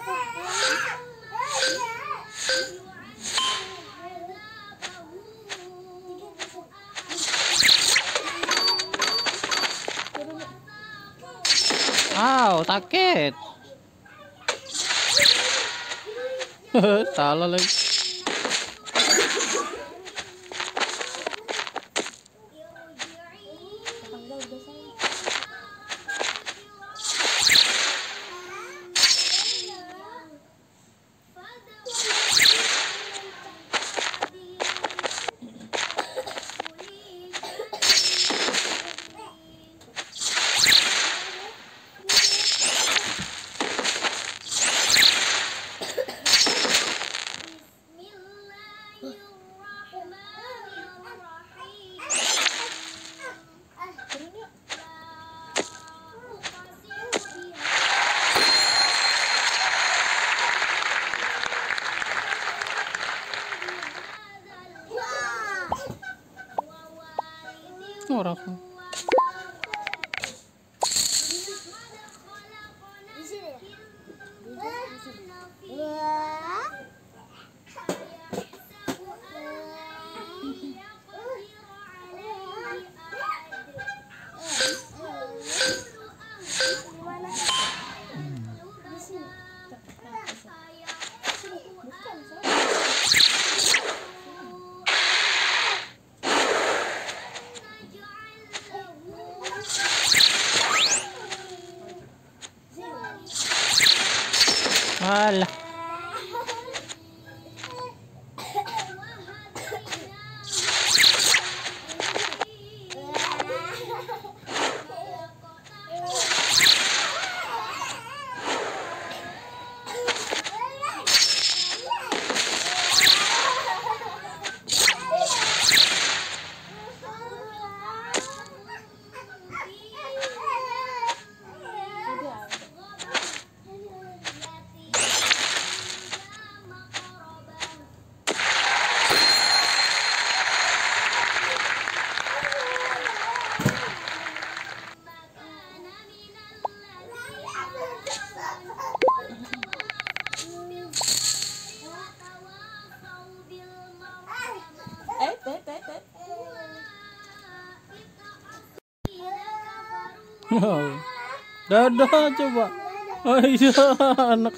Aw, sakit. Salah lagi. Orang alah. Dadah coba. Oh iya anak.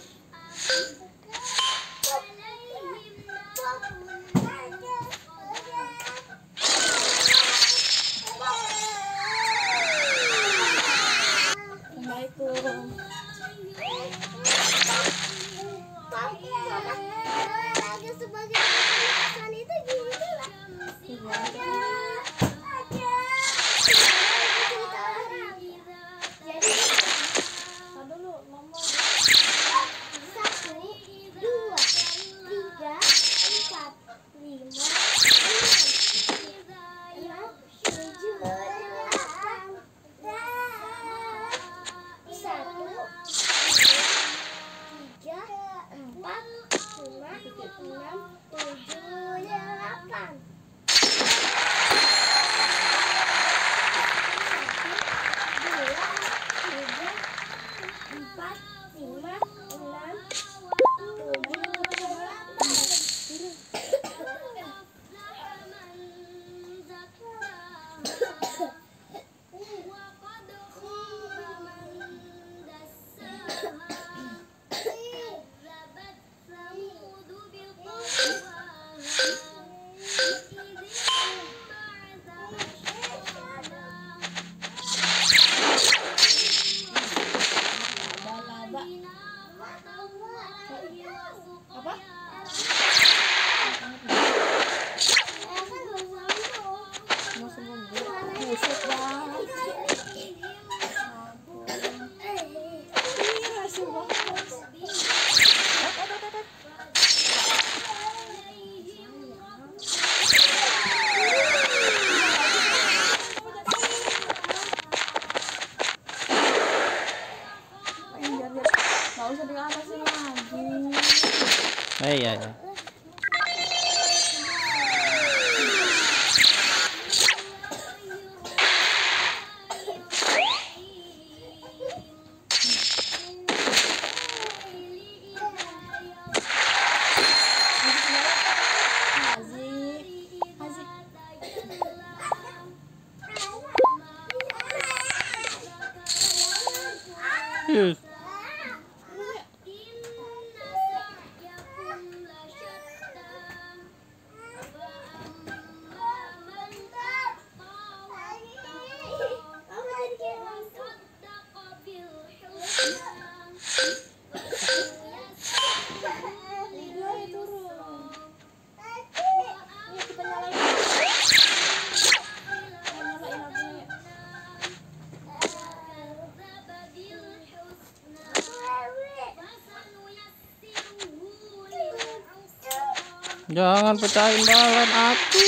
Iya, iya. Jangan pecahin balon aku.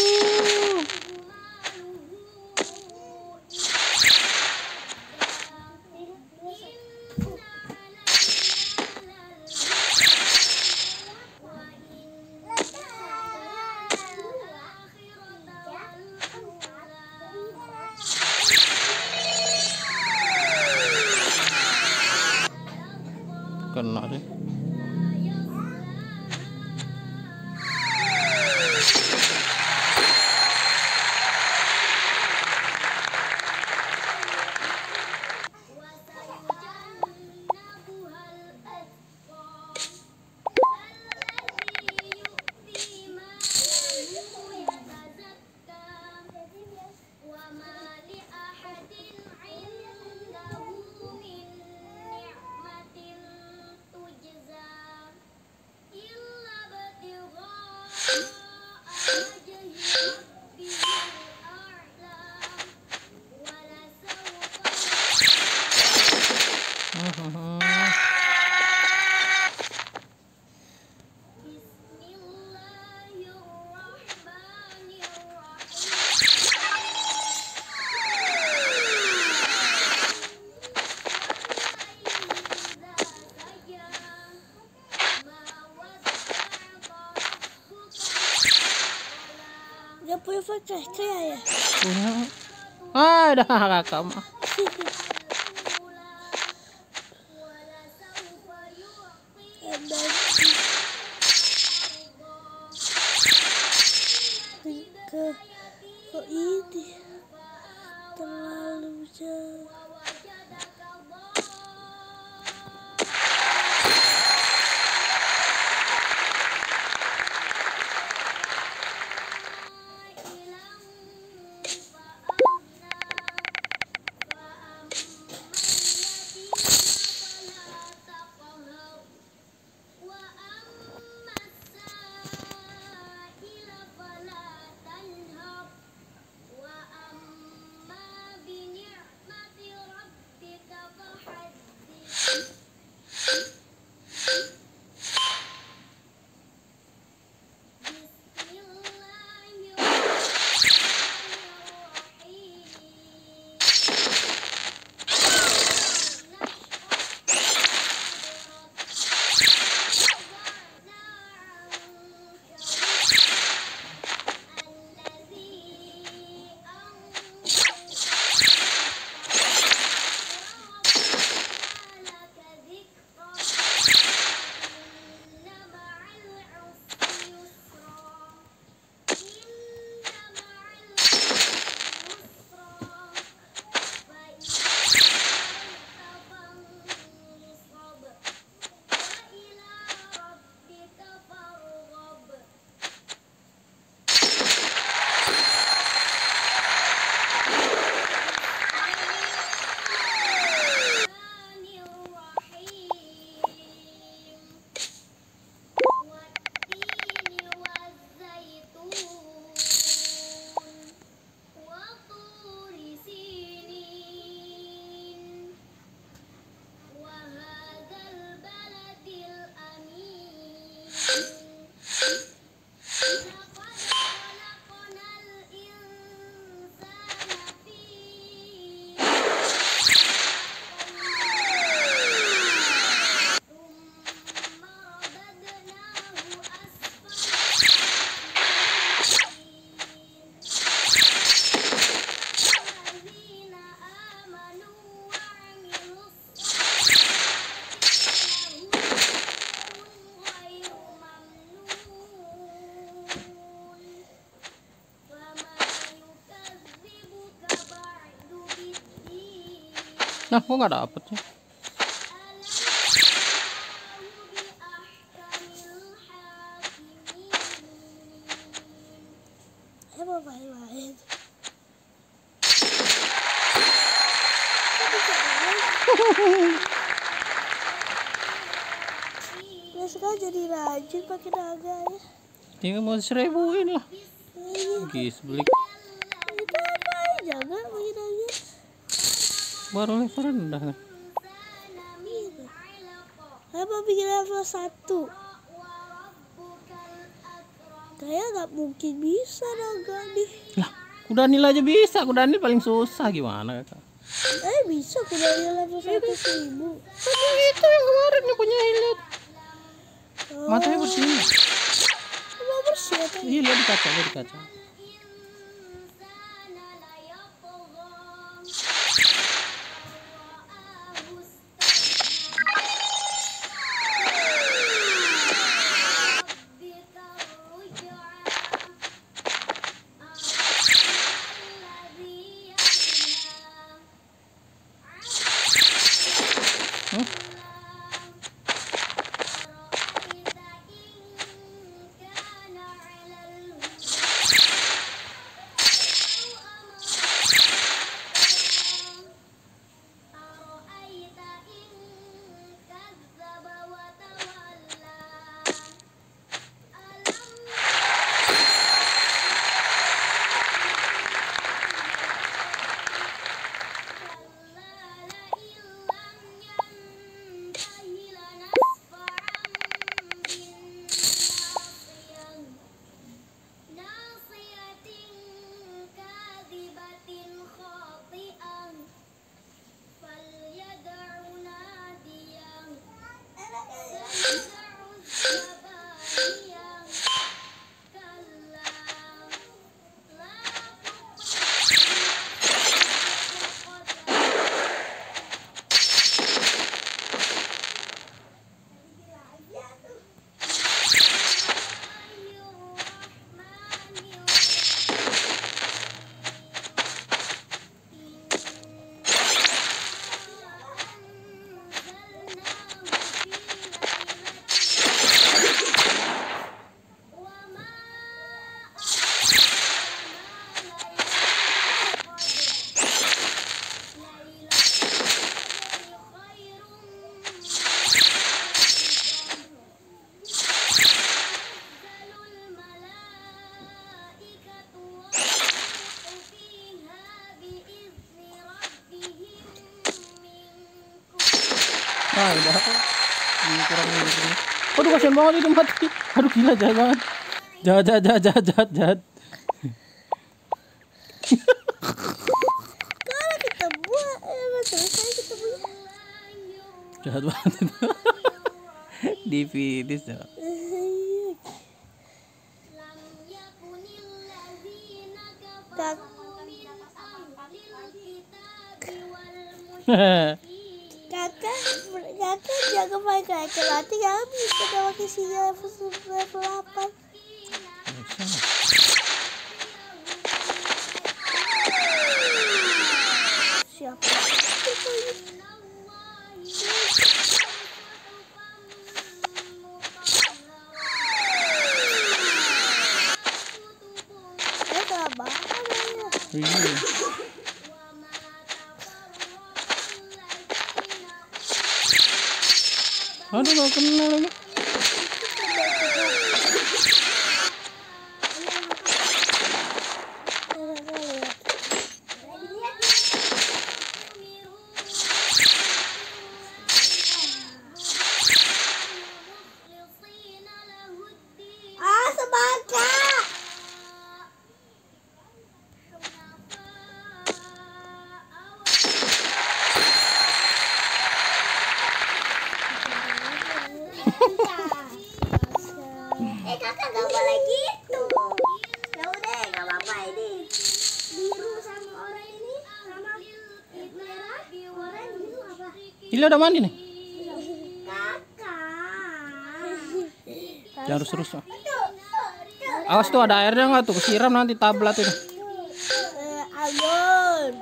Kena sih. Dia punya pakai ya? Punya. Ah, dah kakak mah. Kok ini terlalu jauh. Nah, kok nggak dapet sih? Mau main-main. Sekarang jadi rajin pakai naga ya. Tinggal mau 1000-in lah. Gis beli. Kita apa aja nggak pakai naga? Baru level rendah kan? Gitu. Apa bikin level 1? Kayak nggak mungkin bisa naga nih. Lah, kuda nil aja bisa. Kuda nil paling susah gimana kakak? Bisa kudanya level 100.000. Kan itu yang kemarin yang punya hilet. Matanya bersih. Emang bersih ya tadi? Iya, lihat di kaca, lihat di kaca. Ah, udah ini kurang ini. Aduh, kasihan banget itu mati. Aduh, gila, jahat banget. Jahat. Kalau kita buat, selesai kita buat. Jahat banget itu. Di finish ya. Kakak jaga main kayak nanti kami bisa pakai sinyal level 8. Siapa? Iya. Aduh, gak kenal lagi. Kakak gak boleh gitu. Ya udah, gak apa-apa ini. Biru sama oranye ini sama merah, oranye biru apa? Ini udah mandi nih. Kakak. Jangan terus. Awas tuh, ada airnya nggak tuh? Kesiram nanti tablet itu. Anggun.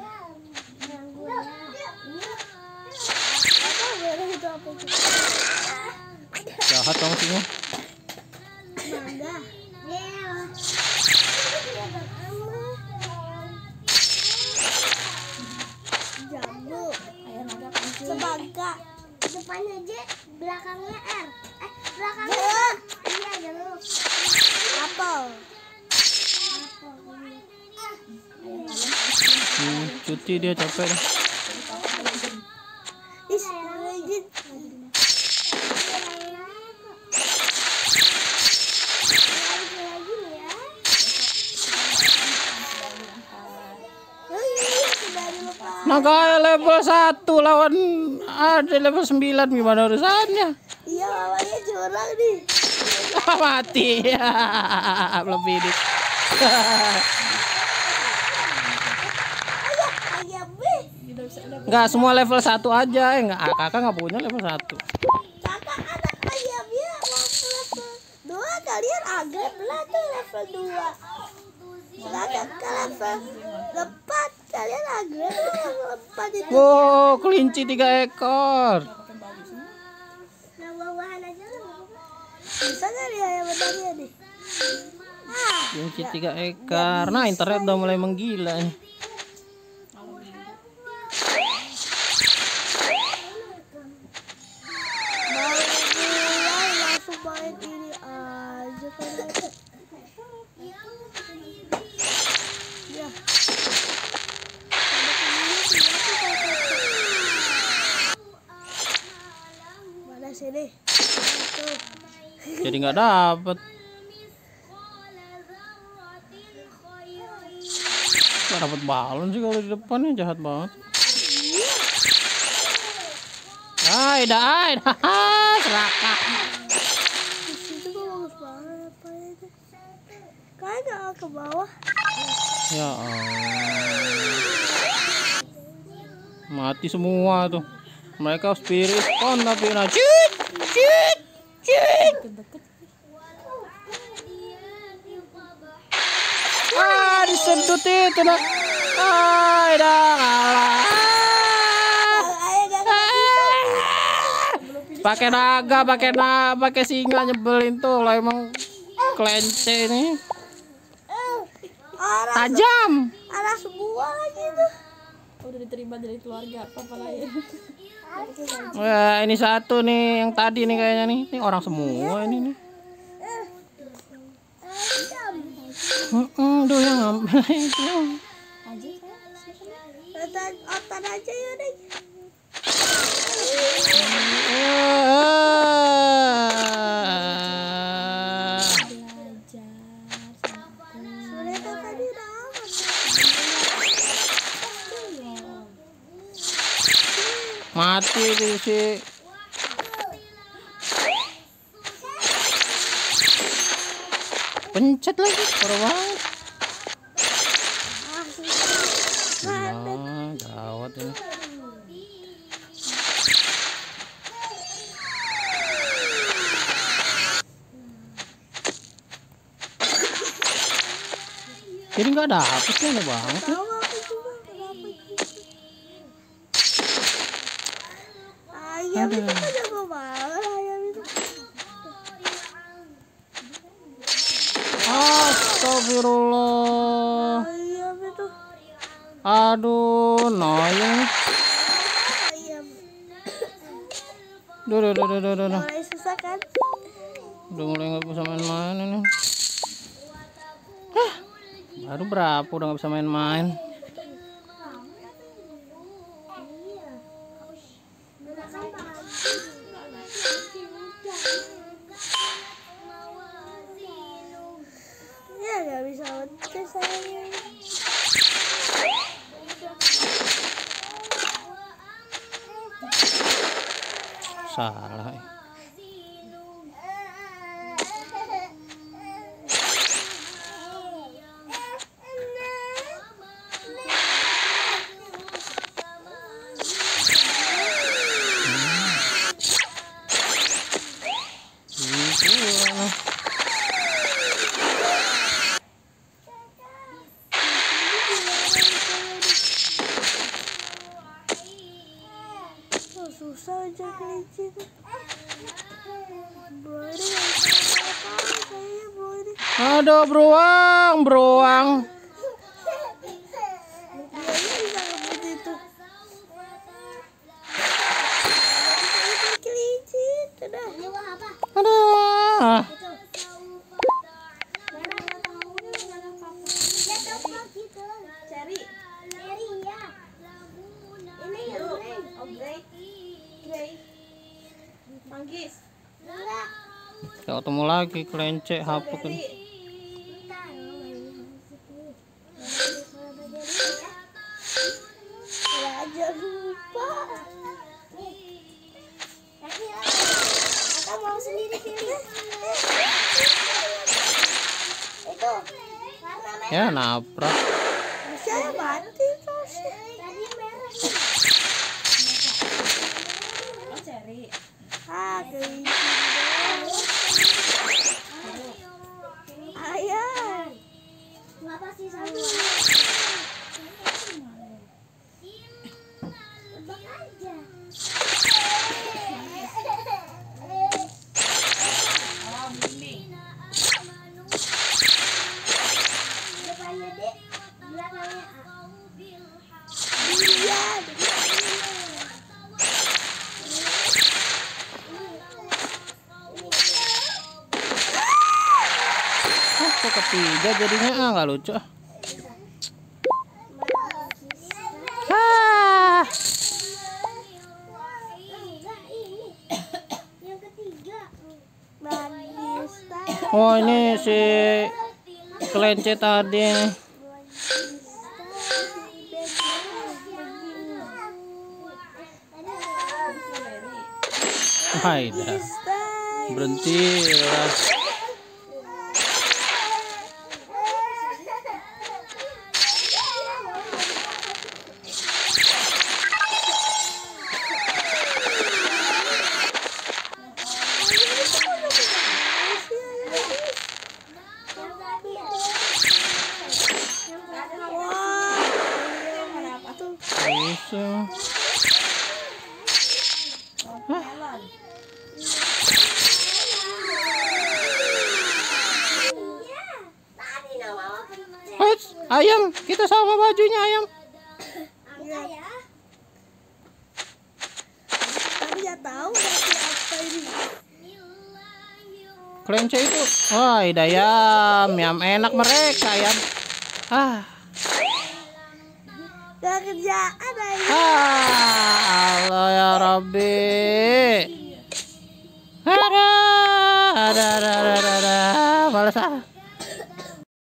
Jahat kamu sih. Jambu. Semangka. Depannya J, belakangnya R. Belakangnya iya, jeruk. Apel. Cuci dia capek dah. Naga level 1 lawan ada level 9, gimana urusannya? Iya, mamanya curang nih. Mati ya. Belum finish. Ayam Enggak semua level 1 aja. Enggak, kakak nggak punya level 1. kakak anak ayamnya mau level 2, kalian agrep lah tuh level 2. Sedangkan ke level 4 kalian agrep lah level 4 itu. Wow, kelinci 3 ekor. Nah, bawahan aja lah. Bisa nggak nih ayam benarnya nih? Kelinci 3 ekor. Nah, internet udah mulai menggila nih. Langsung main ini aja kan. Ya. Mana sini? Tuh. Jadi nggak dapet. Nggak dapet balon sih kalau di depannya, jahat banget. Dah, serakah. Di situ kok bagus banget apa itu? Kayaknya ke bawah. Ya Allah. Mati semua tuh. Mereka spirit spawn tapi cut. Disedut itu dah. Dah kalah. Pakai singa nyebelin tuh lah emang kelence ini. Tajam. Ada semua lagi tuh. Udah diterima dari keluarga papa lain. Wah, ini satu nih yang tadi nih kayaknya nih. Ini orang semua ini nih. Duh yang ngambil itu. Otan aja ya deh. Mati tuh si. Pencet lagi, parah banget. Gawat ini. Jadi nggak dapet ya, aneh banget ya. Ayam itu kan jago banget ayam itu. Astagfirullah. Ayam itu. Aduh, noyong. Ayam. Duh. Mulai susah kan? Udah mulai nggak bisa main-main ini. Baru berapa udah nggak bisa main-main. Ya nggak bisa oke saya. Salah. Susah aja kelinci itu. Bro ini nggak bisa apa-apa kayaknya bro ini. Aduh, beruang. Dia bisa ngebut itu. Itu kelinci itu dah. Aduh. Cari ya. Ini yang grey. Manggis. Enggak. Kita ketemu lagi kelinci hapuk ini. Udah tahu sendiri pilih. Itu. Ya nabrak. Saya mati terus. Tadi merah. Oh, cari. Ah, kelinci. Ayah. Ngapa sih sama? Tebak aja. Oh, bimbing. Depannya D, belakangnya A. Iya. Kok ketiga jadinya nggak lucu. Ah. Yang ketiga. Bagista. Oh ini si kelinci tadi. Hai dah. Berhenti lah. Bisa. Melon. Ayam, kita sama bajunya ayam. Tapi ya tahu nanti apa ini. Kelinci itu. Wah, ayam enak mereka ayam. Ah. Gak kerjaan aja. Allah ya Rabbi.